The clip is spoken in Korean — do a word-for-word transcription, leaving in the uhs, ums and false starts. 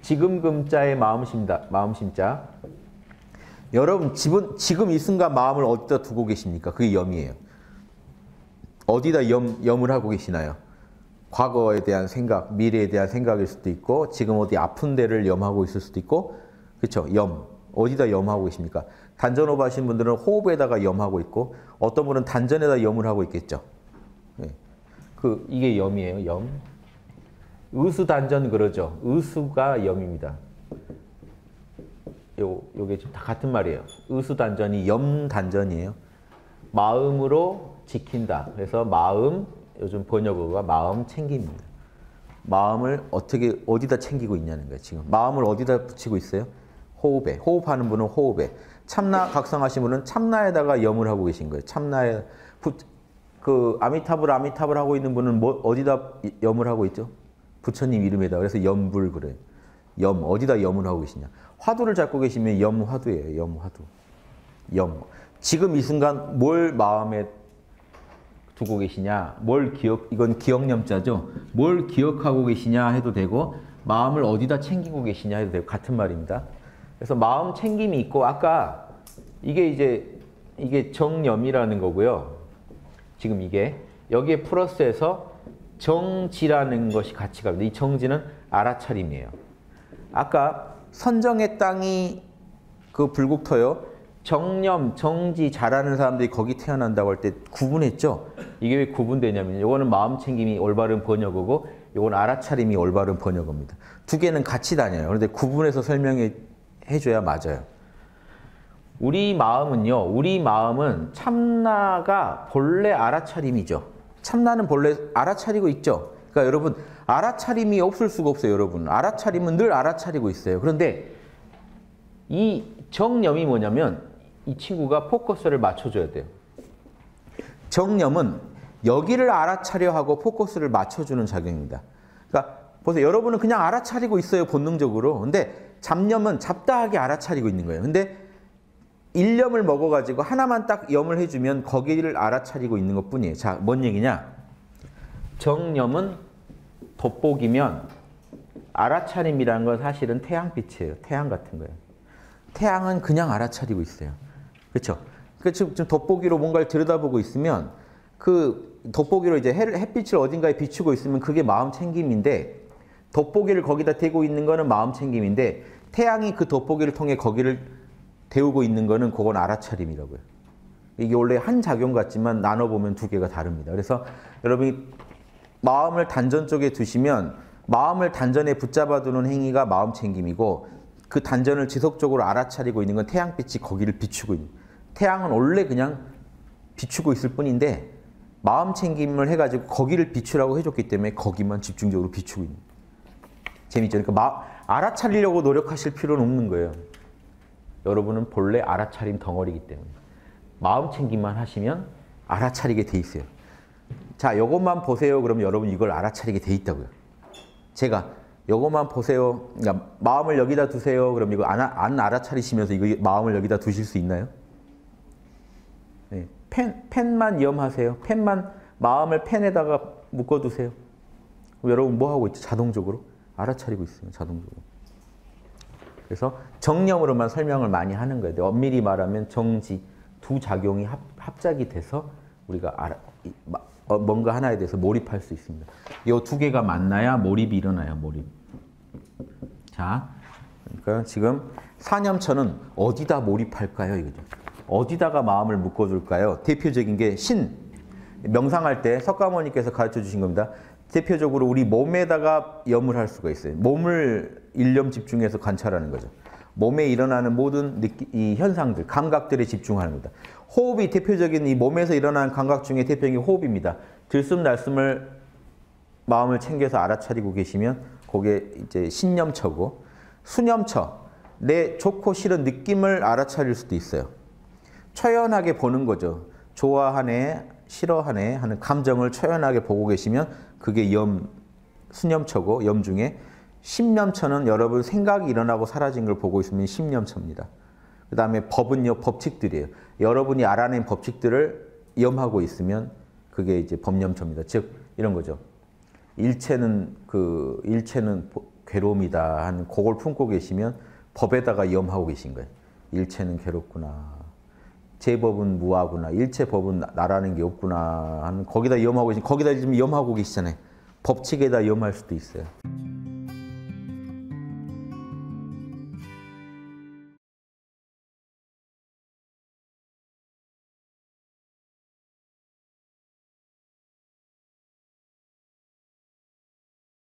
지금 금자의 마음 심다. 마음 심자. 여러분 지금, 지금 이 순간 마음을 어디다 두고 계십니까? 그게 염이에요. 어디다 염, 염을 하고 계시나요? 과거에 대한 생각, 미래에 대한 생각일 수도 있고 지금 어디 아픈 데를 염하고 있을 수도 있고 그렇죠? 염. 어디다 염하고 계십니까? 단전호흡 하신 분들은 호흡에다가 염하고 있고 어떤 분은 단전에다 염을 하고 있겠죠. 네. 그 이게 염이에요. 염. 의수단전 그러죠. 의수가 염입니다. 요, 요게 다 같은 말이에요. 의수단전이 염단전이에요. 마음으로 지킨다. 그래서 마음, 요즘 번역어가 마음 챙깁니다. 마음을 어떻게, 어디다 챙기고 있냐는 거예요, 지금. 마음을 어디다 붙이고 있어요? 호흡에. 호흡하는 분은 호흡에. 참나 각성하신 분은 참나에다가 염을 하고 계신 거예요. 참나에. 부, 그, 아미타불, 아미타불 하고 있는 분은 뭐, 어디다 염을 하고 있죠? 부처님 이름에다. 그래서 염불 그래요. 염. 어디다 염을 하고 계시냐. 화두를 잡고 계시면 염화두예요. 염화두. 염. 지금 이 순간 뭘 마음에 두고 계시냐. 뭘 기억, 이건 기억념자죠. 뭘 기억하고 계시냐 해도 되고 마음을 어디다 챙기고 계시냐 해도 되고 같은 말입니다. 그래서 마음 챙김이 있고 아까 이게 이제 이게 정염이라는 거고요. 지금 이게 여기에 플러스해서 정지라는 것이 같이 갑니다. 이 정지는 알아차림이에요. 아까 선정의 땅이 그 불국토요. 정념, 정지 잘하는 사람들이 거기 태어난다고 할 때 구분했죠. 이게 왜 구분되냐면 이거는 마음 챙김이 올바른 번역어고 이건 알아차림이 올바른 번역어입니다. 두 개는 같이 다녀요. 그런데 구분해서 설명해 줘야 맞아요. 우리 마음은요. 우리 마음은 참나가 본래 알아차림이죠. 참나는 본래 알아차리고 있죠. 그러니까 여러분 알아차림이 없을 수가 없어요. 여러분 알아차림은 늘 알아차리고 있어요. 그런데 이 정념이 뭐냐면 이 친구가 포커스를 맞춰줘야 돼요. 정념은 여기를 알아차려 하고 포커스를 맞춰주는 작용입니다. 그러니까 보세요. 여러분은 그냥 알아차리고 있어요. 본능적으로. 근데 잡념은 잡다하게 알아차리고 있는 거예요. 근데 일념을 먹어가지고 하나만 딱 염을 해주면 거기를 알아차리고 있는 것뿐이에요. 자, 뭔 얘기냐? 정념은 돋보기면 알아차림이라는 건 사실은 태양빛이에요. 태양 같은 거예요. 태양은 그냥 알아차리고 있어요. 그렇죠? 그러니까 지금 돋보기로 뭔가를 들여다보고 있으면 그 돋보기로 이제 해, 햇빛을 어딘가에 비추고 있으면 그게 마음 챙김인데 돋보기를 거기다 대고 있는 거는 마음 챙김인데 태양이 그 돋보기를 통해 거기를 데우고 있는 거는 그건 알아차림이라고요. 이게 원래 한 작용 같지만 나눠보면 두 개가 다릅니다. 그래서 여러분이 마음을 단전 쪽에 두시면 마음을 단전에 붙잡아두는 행위가 마음 챙김이고 그 단전을 지속적으로 알아차리고 있는 건 태양빛이 거기를 비추고 있는 거예요. 태양은 원래 그냥 비추고 있을 뿐인데 마음 챙김을 해가지고 거기를 비추라고 해줬기 때문에 거기만 집중적으로 비추고 있는 거예요. 재밌죠? 그러니까 마, 알아차리려고 노력하실 필요는 없는 거예요. 여러분은 본래 알아차림 덩어리이기 때문에 마음 챙김만 하시면 알아차리게 돼 있어요. 자, 이것만 보세요. 그러면 여러분 이걸 알아차리게 돼 있다고요. 제가 이것만 보세요. 그러니까 마음을 여기다 두세요. 그럼 이거 안, 안 알아차리시면서 이거 마음을 여기다 두실 수 있나요? 네. 펜, 펜만 염하세요. 펜만 마음을 펜에다가 묶어두세요. 여러분 뭐 하고 있죠? 자동적으로 알아차리고 있어요. 자동적으로. 그래서 정념으로만 설명을 많이 하는 거예요. 엄밀히 말하면 정지 두 작용이 합, 합작이 돼서 우리가 알아, 뭔가 하나에 대해서 몰입할 수 있습니다. 이 두 개가 만나야 몰입이 일어나요. 몰입. 자, 그러니까 지금 사념처는 어디다 몰입할까요? 이거죠. 어디다가 마음을 묶어둘까요? 대표적인 게 신. 명상할 때 석가모니께서 가르쳐 주신 겁니다. 대표적으로 우리 몸에다가 염을 할 수가 있어요. 몸을 일념 집중해서 관찰하는 거죠. 몸에 일어나는 모든 느끼, 이 현상들, 감각들에 집중하는 겁니다. 호흡이 대표적인 이 몸에서 일어나는 감각 중에 대표적인 호흡입니다. 들숨 날숨을 마음을 챙겨서 알아차리고 계시면 그게 이제 신념처고 수념처, 내 좋고 싫은 느낌을 알아차릴 수도 있어요. 초연하게 보는 거죠. 좋아하네, 싫어하네 하는 감정을 초연하게 보고 계시면 그게 염, 수념처고 염 중에 심념처는 여러분 생각이 일어나고 사라진 걸 보고 있으면 심념처입니다. 그 다음에 법은요, 법칙들이에요. 여러분이 알아낸 법칙들을 염하고 있으면 그게 이제 법념처입니다. 즉 이런 거죠. 일체는 그 일체는 괴로움이다 하는 그걸 품고 계시면 법에다가 염하고 계신 거예요. 일체는 괴롭구나. 제법은 무하구나. 일체 법은 나라는 게 없구나 하는 거기다 염하고 계신 거기다 지금 염하고 계시잖아요. 법칙에다 염할 수도 있어요.